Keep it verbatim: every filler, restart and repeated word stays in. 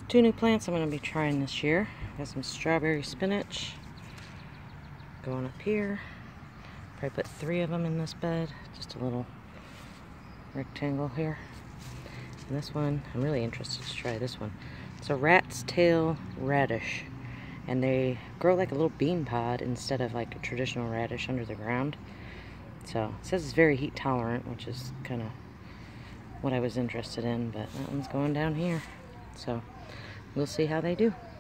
Two new plants I'm going to be trying this year. Got some strawberry spinach going up here. Probably put three of them in this bed. Just a little rectangle here. And this one, I'm really interested to try this one. It's a rat's tail radish. And they grow like a little bean pod instead of like a traditional radish under the ground. So it says it's very heat tolerant, which is kind of what I was interested in. But that one's going down here. So we'll see how they do.